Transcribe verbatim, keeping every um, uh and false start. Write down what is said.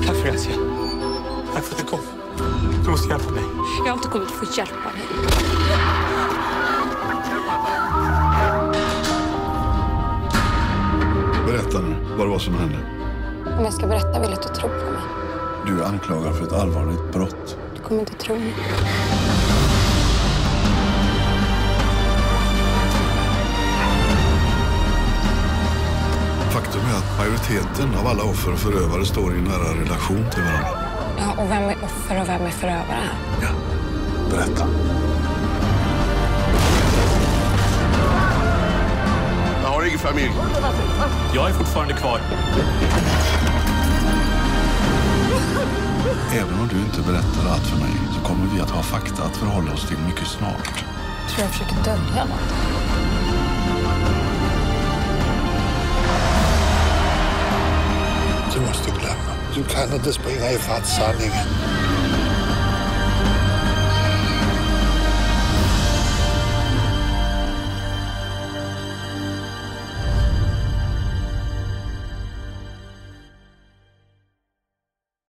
Tack för det. Tack för att du kom. Du måste hjälpa mig. Jag har inte kommit för att hjälpa dig. Berätta nu vad det var som hände. Om jag ska berätta vill jag att du tror på mig. Du är anklagad för ett allvarligt brott. Du kommer inte tro mig. Faktum är att majoriteten av alla offer och förövare står i en nära relation till varandra. Ja, och vem är offer och vem är förövare? Ja, berätta. Jag har ingen familj. Jag är fortfarande kvar. Även om du inte berättar allt för mig så kommer vi att ha fakta att förhålla oss till mycket snart. Tror jag försöker dölja något. Du måste glömma. Du kan inte springa ifatt sanningen.